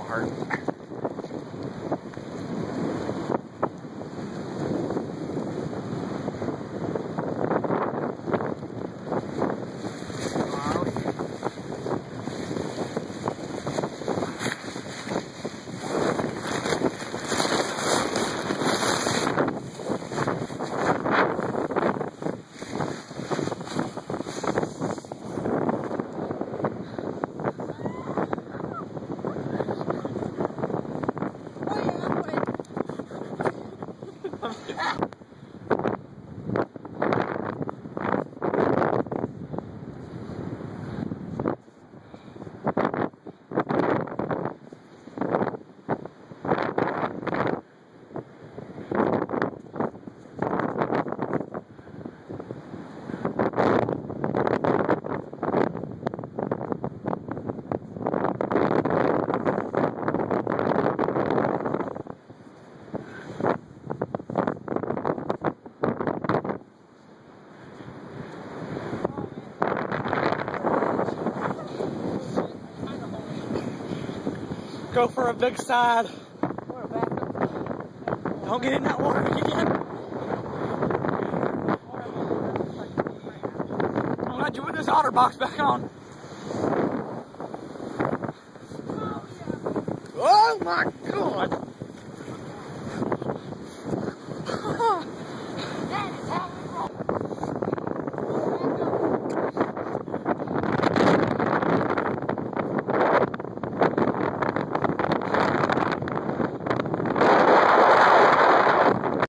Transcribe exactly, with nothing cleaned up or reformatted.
hurt. Go for a big side. Don't get in that water again. I'm glad you put this otter box back on. Oh my God.